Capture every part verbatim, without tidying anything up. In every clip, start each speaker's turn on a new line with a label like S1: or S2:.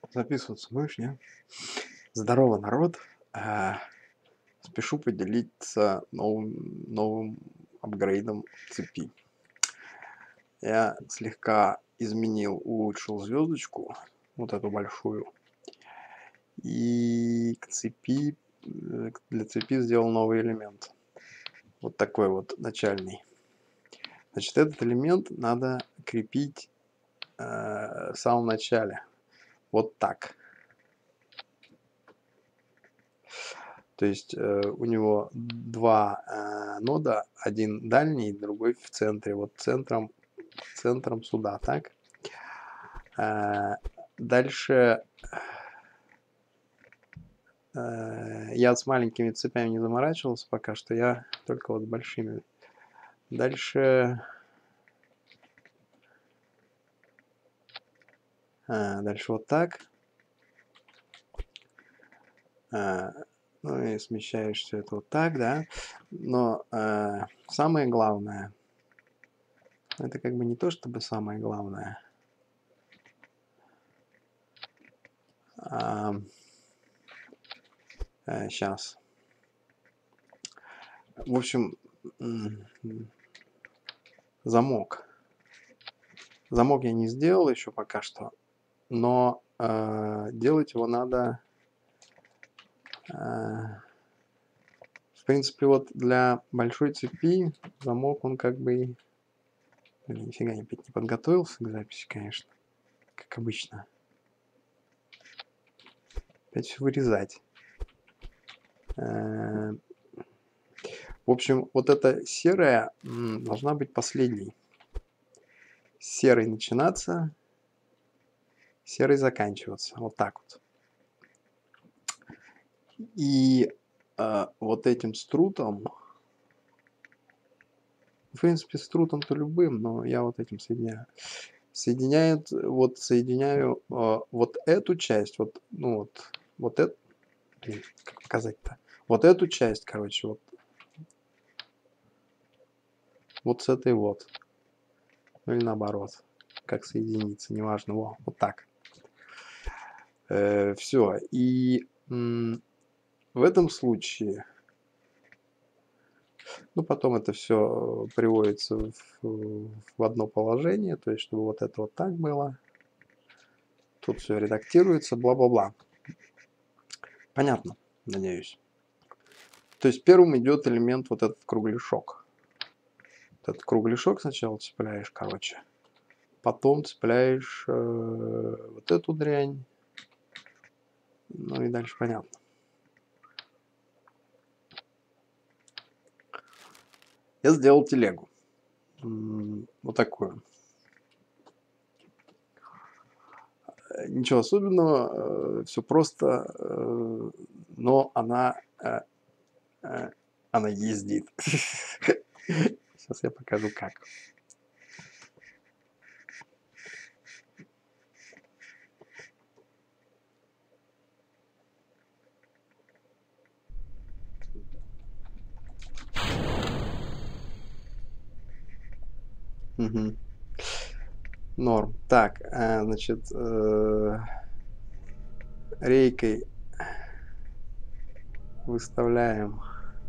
S1: Записываться будешь, не? Здорово, народ. А, спешу поделиться новым, новым апгрейдом цепи. Я слегка изменил, улучшил звездочку, вот эту большую. И к цепи, э, для цепи сделал новый элемент. Вот такой вот начальный. Значит, этот элемент надо крепить э, в самом начале. Вот так. То есть э, у него два э, нода, один дальний, другой в центре. Вот центром, центром сюда, так. Э, дальше э, я с маленькими цепями не заморачивался пока что, я только вот большими. Дальше, э, дальше вот так. Э, ну и смещаешь все это вот так, да. Но э, самое главное, это как бы не то чтобы самое главное. А, э, сейчас. В общем, замок. Замок я не сделал еще пока что, но э, делать его надо, э, в принципе, вот для большой цепи замок, он как бы, блин, нифига не, не подготовился к записи, конечно, как обычно. Опять все вырезать. Э, в общем, вот эта серая м, должна быть последней. Серой начинаться, серой заканчиваться. Вот так вот. И э, вот этим струтом, в принципе, струтом-то любым, но я вот этим соединяю. Соединяет, вот соединяю э, вот эту часть, вот, ну вот, вот это, блин, как показать-то? Вот эту часть, короче, вот, вот с этой вот. Ну или наоборот, как соединиться, неважно, во, вот так. Э, все, и м, в этом случае, ну, потом это все приводится в, в одно положение, то есть, чтобы вот это вот так было. Тут все редактируется, бла-бла-бла. Понятно, надеюсь. То есть первым идет элемент вот этот кругляшок. Вот этот кругляшок сначала цепляешь, короче. Потом цепляешь э, вот эту дрянь. Ну и дальше понятно. Я сделал телегу. Вот такую. Ничего особенного, все просто, но она, она ездит. Сейчас я покажу как. Угу. Норм. Так, значит, рейкой выставляем,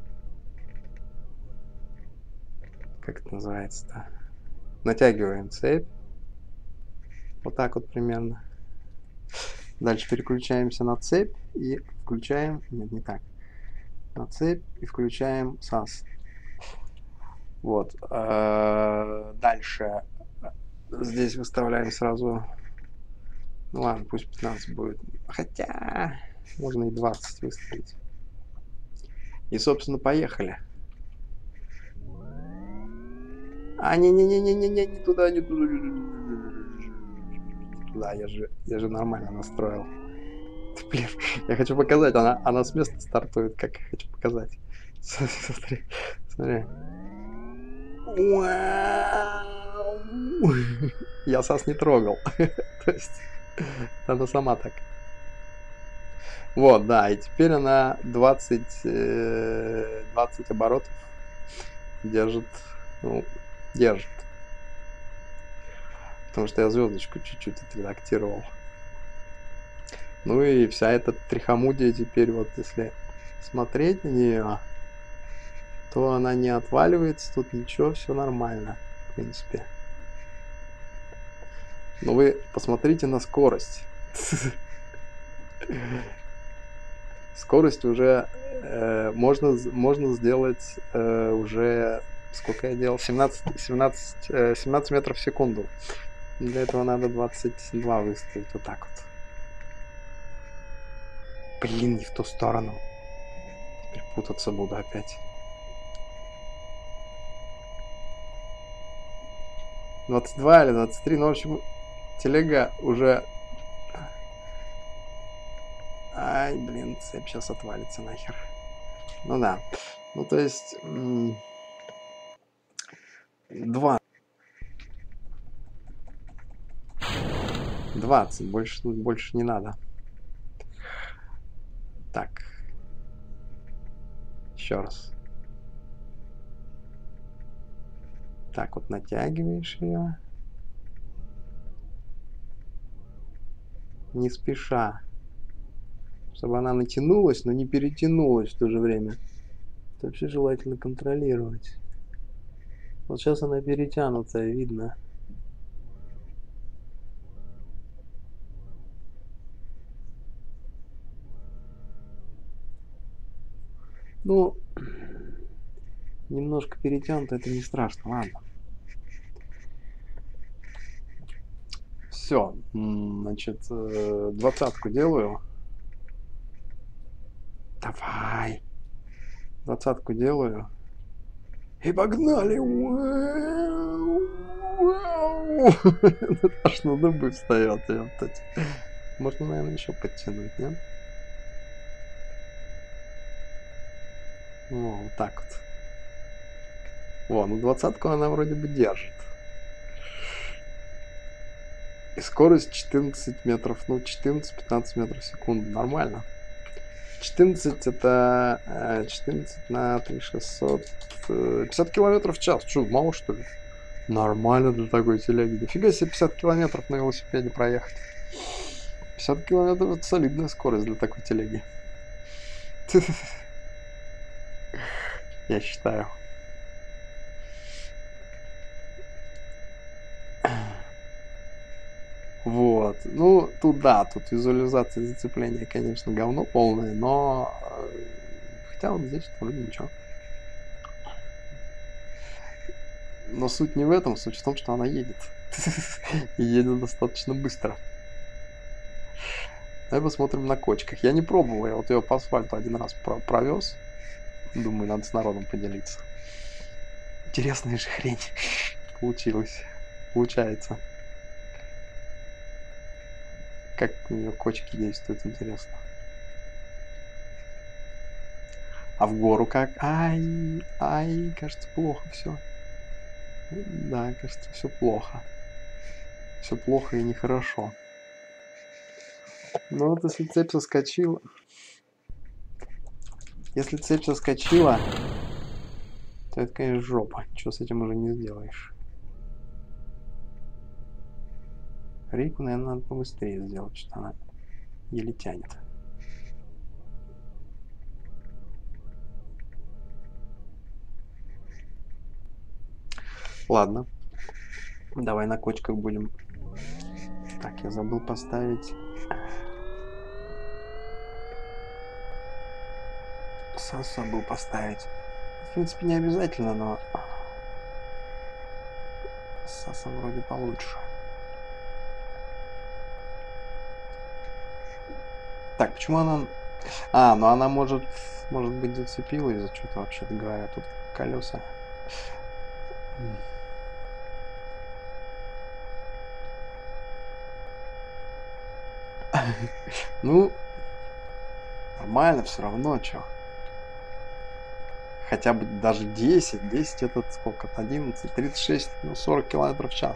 S1: как это называется-то, натягиваем цепь, вот так вот примерно. Дальше переключаемся на цепь и включаем, нет, не так, на цепь и включаем сас. Вот. Дальше здесь выставляем сразу, ну ладно, пусть пятнадцать будет, хотя можно и двадцать выставить. И, собственно, поехали. А, не-не-не-не-не, не туда, не туда, не туда, я же, я же нормально настроил. Блин, я хочу показать, она, она с места стартует, как я хочу показать. Смотри, смотри. Я сас не трогал. То есть, она сама так. Вот, да, и теперь она двадцать, двадцать оборотов держит, ну, держит. Потому что я звездочку чуть-чуть отредактировал. Ну и вся эта трихомудия теперь, вот если смотреть на нее, то она не отваливается, тут ничего, все нормально, в принципе. Но вы посмотрите на скорость. Скорость уже э, можно, з- можно сделать э, уже, сколько я делал, семнадцать, семнадцать, э, семнадцать метров в секунду. Для этого надо двадцать два выставить, вот так вот. Блин, не в ту сторону. Теперь путаться буду опять. двадцать два или двадцать три, ну, в общем, телега уже... Ай, блин, цепь сейчас отвалится нахер. Ну да. Ну, то есть... м, два. двадцать. Больше, больше не надо. Так. Еще раз. Так вот натягиваешь ее. Не спеша. Чтобы она натянулась, но не перетянулась в то же время. Это вообще желательно контролировать. Вот сейчас она перетянутая, видно. Ну, немножко перетянуто, это не страшно, ладно. Все, значит, э, двадцатку делаю. Давай. Двадцатку делаю. И погнали. Аж на дыбы встает. Можно, наверное, еще подтянуть, нет? Ну, вот так вот. Во, ну двадцатку она вроде бы держит. И скорость четырнадцать метров, ну четырнадцать-пятнадцать метров в секунду, нормально. четырнадцать это э, четырнадцать на три тысячи шестьсот, э, пятьдесят километров в час. Что, мало что ли? Нормально для такой телеги. Дофига себе пятьдесят километров на велосипеде проехать. пятьдесят километров это солидная скорость для такой телеги. Я считаю. Вот. Ну, тут да, тут визуализация зацепления, конечно, говно полное, но... э, Хотя вот здесь вроде ничего. Но суть не в этом, суть в том, что она едет. И едет достаточно быстро. Давай посмотрим на кочках. Я не пробовал, я вот ее по асфальту один раз про провез. Думаю, надо с народом поделиться. Интересная же хрень получилась. Получается. Как у нее кочки действуют, интересно. А в гору как? Ай, ай, кажется, плохо все. Да, кажется, все плохо. Все плохо и нехорошо. Ну вот если цепь соскочила... Если цепь соскочила, то это, конечно, жопа. Что с этим уже не сделаешь. Рейку, наверное, надо побыстрее сделать, что она еле тянет. Ладно. Давай на кочках будем. Так, я забыл поставить... Сас забыл поставить. В принципе, не обязательно, но... С Сасом вроде получше. Так, почему она... А, ну она может... Может быть, зацепила из-за чего-то, вообще-то говоря. Тут колеса. Ну, нормально все равно, чё. Хотя бы даже десять. десять это сколько? одиннадцать, тридцать шесть, ну сорок километров в час.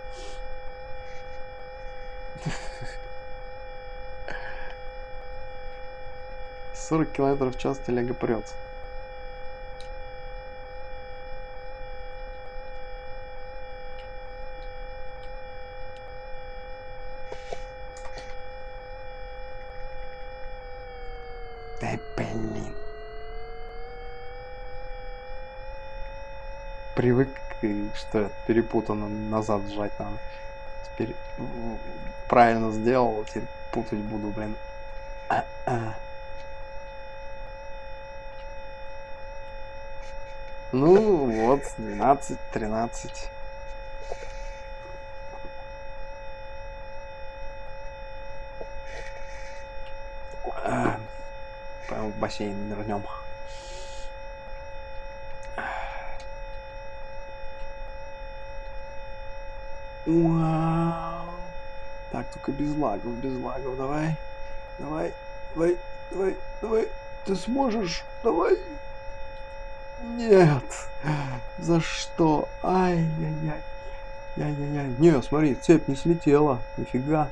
S1: сорок километров в час телега прет. Ай, блин. Привык, что перепутано, назад сжать надо. Теперь правильно сделал, теперь путать буду, блин. А -а. Ну вот, двенадцать, тринадцать. А, прям в бассейн нырнем. Вау. Так, только без лагов, без лагов, давай. Давай, давай, давай, давай. Ты сможешь? Давай. Нет. За что? Ай-яй-яй. Яй-яй-яй. Не, смотри, цепь не слетела. Нифига.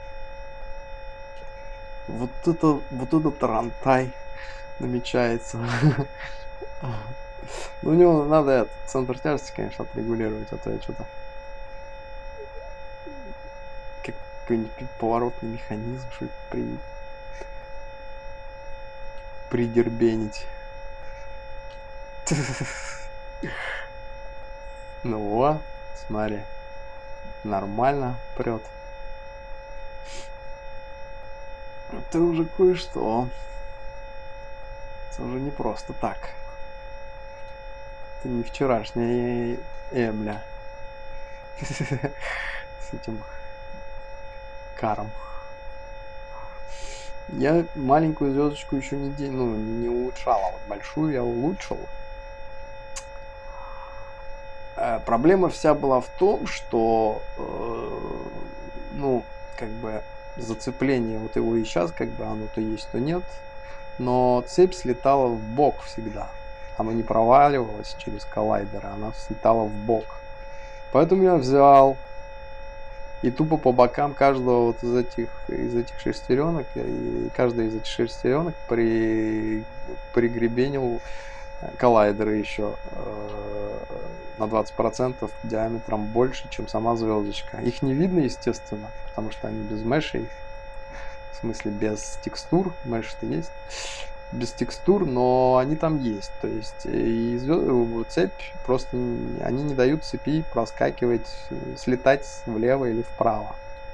S1: Вот это, вот это тарантай намечается. Ну, у него надо это, центр тяжести, конечно, отрегулировать, а то я что-то... Какой-нибудь поворотный механизм, что-то при... придербенить. Ну вот, смотри. Нормально прет. Это уже кое-что. Это уже не просто так. Это не вчерашняя Эмля. С этим каром. Я маленькую звездочку еще не, ну, не улучшал, а вот большую я улучшил. А проблема вся была в том, что э, ну, как бы зацепление вот его и сейчас, как бы оно то есть, то нет. Но цепь слетала в бок всегда. Оно не проваливалось через коллайдеры, она слетала в бок. Поэтому я взял и тупо по бокам каждого вот из этих, из этих шестеренок, и каждая из этих шестеренок при, пригребенил коллайдеры еще э, на двадцать процентов диаметром больше, чем сама звездочка. Их не видно, естественно, потому что они без мешей. В смысле, без текстур. Меш-то есть. Без текстур, но они там есть. То есть и звезд... цепь просто... Они не дают цепи проскакивать, слетать влево или вправо.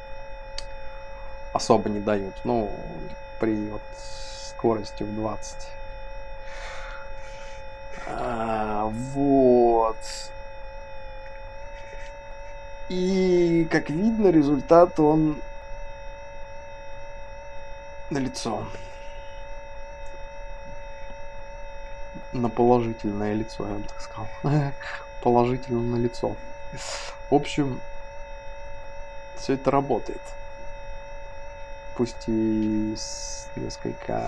S1: Особо не дают. Ну, при вот скорости в двадцать. А, вот. И, как видно, результат, он налицо. На положительное лицо, я бы так сказал. Положительно на лицо. В общем, все это работает. Пусть и с несколько...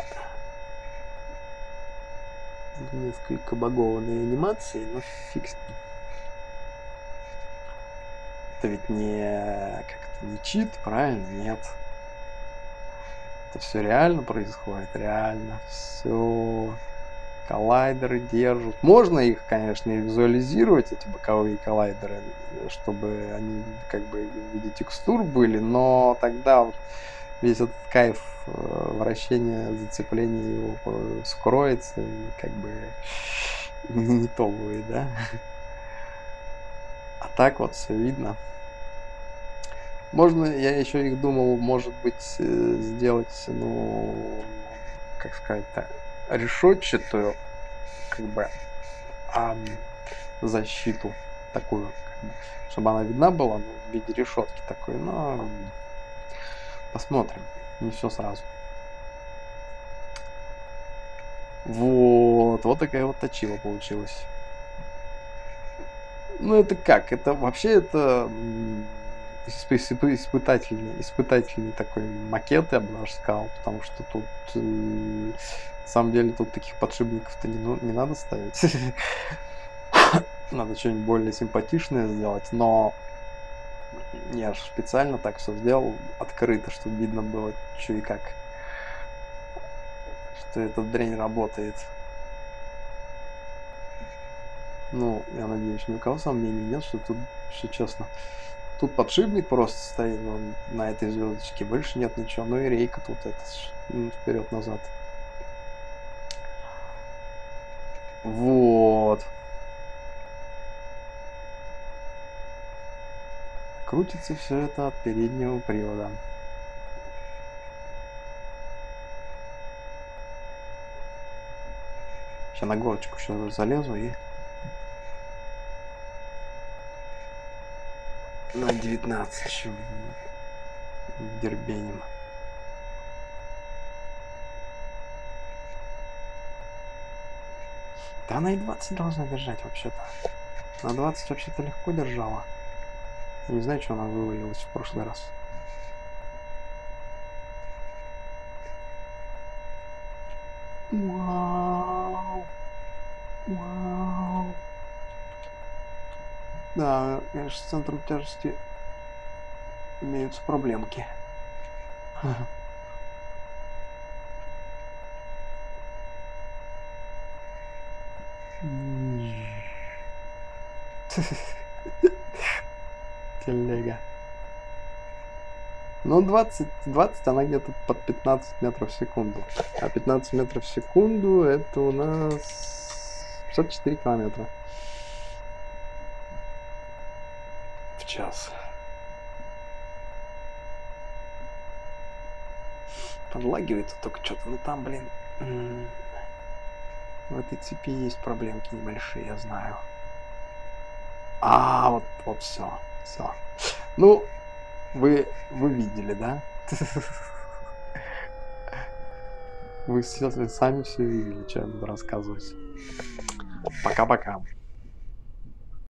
S1: несколько багованной анимацией, но фиг с ним. Это ведь не как-то не чит, правильно? Нет. Это все реально происходит, реально. Все. Коллайдеры держат. Можно их, конечно, и визуализировать, эти боковые коллайдеры, чтобы они как бы в виде текстур были, но тогда вот весь этот кайф вращения, зацепления его скроется, и как бы не то будет, да? А так вот все видно. Можно, я еще их думал, может быть, сделать, ну, как сказать-то, решетчатую, как бы, а, защиту такую, как бы, чтобы она видна была, ну, в виде решетки такой, но посмотрим, не все сразу. Вот, вот такая вот точила получилась. Ну, это как? Это вообще это испытательный, испытательный такой макет, я бы даже сказал, потому что тут, на самом деле, тут таких подшипников-то не, ну, не надо ставить. Надо что-нибудь более симпатичное сделать, но я же специально так все сделал, открыто, чтобы видно было, что и как. Что эта дрянь работает. Ну, я надеюсь, ни у кого сомнений нет, что тут все честно. Тут подшипник просто стоит, он на этой звездочке, больше нет ничего. Ну и рейка тут это вперед-назад. Вот. Крутится все это от переднего привода. Сейчас на горочку еще залезу и на девятнадцать еще дербенем. Да она и двадцать должна держать вообще-то. На двадцать вообще-то легко держала. Не знаю, что она вывалилась в прошлый раз. Вау. Вау. Да, конечно, с центром тяжести имеются проблемки. Телега. Ну, двадцать, двадцать она где-то под пятнадцать метров в секунду. А пятнадцать метров в секунду это у нас пятьдесят четыре километра в час. Подлагивает только что-то. Ну там, блин, в этой цепи есть проблемки небольшие, я знаю. А, вот, вот все, все. Ну, вы, вы видели, да? Вы все, сами все видели, что я буду рассказывать. Пока-пока.